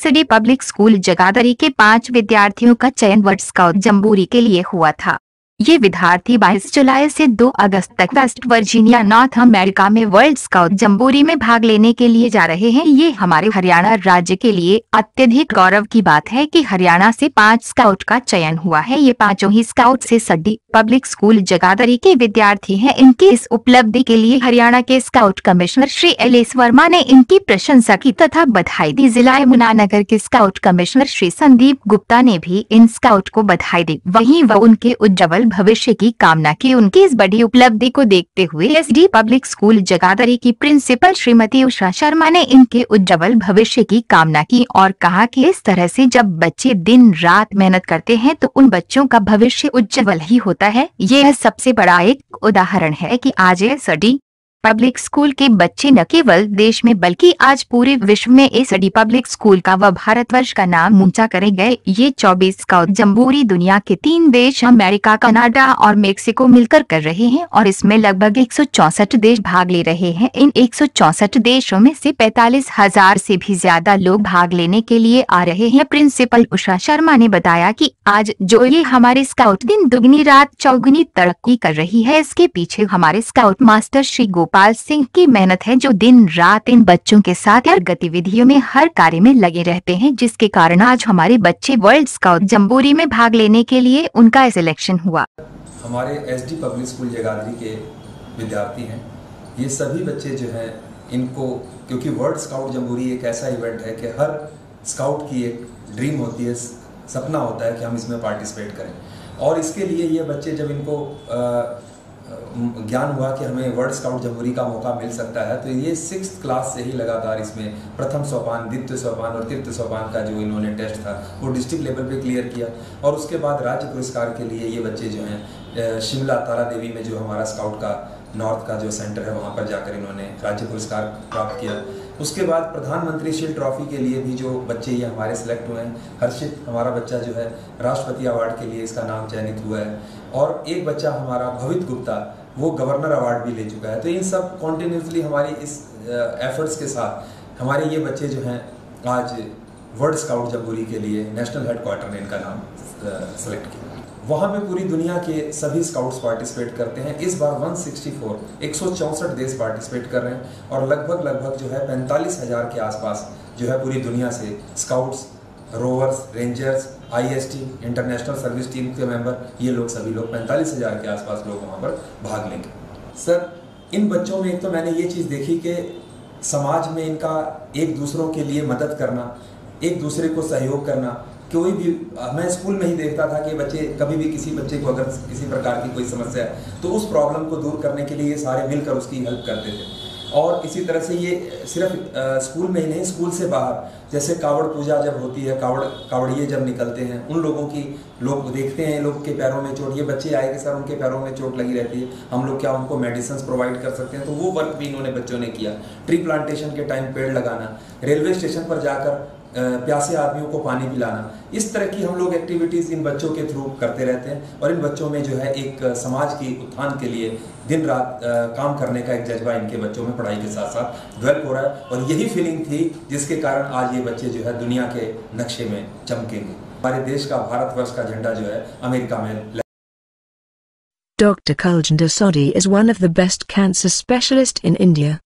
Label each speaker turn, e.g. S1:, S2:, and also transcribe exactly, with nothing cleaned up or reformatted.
S1: SD public school Jagadhri के पांच विद्यार्थियों का चयन वर्ल्ड स्काउट जम्बूरी के लिए हुआ था। ये विद्यार्थी बाईस जुलाई से दो अगस्त तक वेस्ट वर्जीनिया नॉर्थ अमेरिका में वर्ल्ड स्काउट जम्बूरी में भाग लेने के लिए जा रहे हैं। ये हमारे हरियाणा राज्य के लिए अत्यधिक गौरव की बात है कि हरियाणा से पांच स्काउट का चयन हुआ है। ये पांचों ही स्काउट से एसडी पब्लिक स्कूल जगाधरी के विद्यार्थी हैं। इनकी इस उपलब्धि के लिए हरियाणा के scout commissioner Shri L S Verma ने इनकी प्रशंसा की तथा बधाई दी। जिला यमुनानगर के स्काउट कमिश्नर श्री संदीप गुप्ता ने भी इन स्काउट को बधाई दी। वहीं वह उनके उज्जवल भविष्य की कामना की। उनकी इस बड़ी उपलब्धि को देखते हुए एसडी पब्लिक स्कूल जगाधरी की प्रिंसिपल श्रीमती उषा शर्मा ने इनके उज्जवल भविष्य की कामना की और कहा कि इस तरह से जब बच्चे दिन रात मेहनत करते हैं तो उन बच्चों का भविष्य उज्जवल ही होता है। यह सबसे बड़ा एक उदाहरण है कि आज एसडी पब्लिक स्कूल के बच्चे न केवल देश में बल्कि आज पूरे विश्व में एसडी पब्लिक स्कूल का व भारतवर्ष का नाम ऊंचा करेंगे। ये चौबीस स्काउट जम्बूरी दुनिया के तीन देश अमेरिका, कनाडा और मेक्सिको मिलकर कर रहे हैं और इसमें लगभग एक सौ चौसठ देश भाग ले रहे हैं। इन एक सौ चौसठ देशों में से पैंतालीस हजार से भी ज्यादा लोग भाग लेने के लिए आ रहे हैं। प्रिंसिपल उषा शर्मा ने बताया कि आज जो ये हमारे स्काउट दिन दुगनी रात चौगुनी तरक्की कर रही है, इसके पीछे हमारे स्काउट मास्टर श्री गोपाल सिंह की मेहनत है, जो दिन रात इन बच्चों के साथ हर गतिविधियों में हर कार्य में लगे रहते हैं, जिसके कारण आज हमारे बच्चे वर्ल्ड स्काउट जम्बूरी में भाग लेने के लिए उनका सिलेक्शन हुआ।
S2: हमारे एसडी पब्लिक स्कूल जगाधरी के विद्यार्थी हैं। ये सभी बच्चे जो हैं इनको, क्योंकि वर्ल्ड स्काउट जम्बूरी एक ऐसा इवेंट है कि हर स्काउट की एक ड्रीम होती है, सपना होता है कि हम इसमें पार्टिसिपेट करें। और इसके लिए ये बच्चे जब इनको आ, ज्ञान हुआ कि हमें वर्ल्ड स्काउट जम्बूरी का मौका मिल सकता है, तो ये सिक्स क्लास से ही लगातार इसमें प्रथम सोपान, द्वितीय सोपान और तृतीय सोपान का जो इन्होंने टेस्ट था वो डिस्ट्रिक्ट लेवल पे क्लियर किया। और उसके बाद राज्य पुरस्कार के लिए ये बच्चे जो हैं शिमला तारा देवी में जो हमारा स्काउट का नॉर्थ का जो सेंटर है वहाँ पर जाकर इन्होंने राज्य पुरस्कार प्राप्त किया। उसके बाद प्रधानमंत्री शील्ड ट्रॉफी के लिए भी जो बच्चे ये हमारे सिलेक्ट हुए हैं, हर्षित हमारा बच्चा जो है राष्ट्रपति अवार्ड के लिए इसका नाम चयनित हुआ है। और एक बच्चा हमारा भवित गुप्ता, वो गवर्नर अवार्ड भी ले चुका है। तो इन सब कॉन्टिन्यूसली हमारी इस एफर्ट्स के साथ हमारे ये बच्चे जो हैं आज वर्ल्ड स्काउट जम्बूरी के लिए नेशनल हेडक्वार्टर ने इनका नाम सेलेक्ट किया। वहाँ पे पूरी दुनिया के सभी स्काउट्स पार्टिसिपेट करते हैं। इस बार एक सौ चौंसठ एक सौ चौंसठ देश पार्टिसिपेट कर रहे हैं और लगभग लगभग जो है पैंतालीस हजार के आसपास जो है पूरी दुनिया से scouts, rovers, rangers, IST international service team के मेंबर, ये लोग सभी लोग पैंतालीस हजार के आसपास लोग वहाँ पर भाग लेंगे। सर, इन बच्चों में एक तो मैंने ये चीज़ देखी कि समाज में इनका एक दूसरों के लिए मदद करना, एक दूसरे को सहयोग करना। कोई भी, मैं स्कूल में ही देखता था कि बच्चे कभी भी किसी बच्चे को अगर किसी प्रकार की कोई समस्या है तो उस प्रॉब्लम को दूर करने के लिए ये सारे मिलकर उसकी हेल्प करते थे। और इसी तरह से ये सिर्फ आ, स्कूल में ही नहीं, स्कूल से बाहर जैसे कावड़ पूजा जब होती है, कावड़ कावड़िए जब निकलते हैं, उन लोगों की लोग देखते हैं लोग के पैरों में चोट, ये बच्चे आए कि सर उनके पैरों में चोट लगी रहती है, हम लोग क्या उनको मेडिसिन प्रोवाइड कर सकते हैं, तो वो वर्क भी इन्होंने बच्चों ने किया। ट्री प्लांटेशन के टाइम पेड़ लगाना, रेलवे स्टेशन पर जाकर प्यासे आदमियों को पानी पिलाना, इस तरह की हम लोग एक्टिविटीज़ इन बच्चों के थ्रू करते रहते हैं। और इन बच्चों में जो है एक समाज की उत्थान के लिए दिन रात काम करने का एक जज्बा इनके बच्चों में पढ़ाई के साथ साथ डेवलप हो रहा है। और यही फीलिंग थी जिसके कारण आज ये बच्चे जो है दुनिया के नक्शे में चमकेंगे। हमारे देश का, भारतवर्ष का झंडा जो है अमेरिका में।
S3: Doctor Kuljinder Sodhi is one of the best cancer specialists in India.